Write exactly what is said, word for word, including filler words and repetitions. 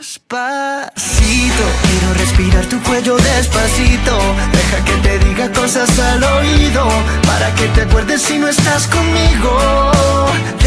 Despacito, quiero respirar tu cuello despacito. Deja que te diga cosas al oído, para que te acuerdes si no estás conmigo.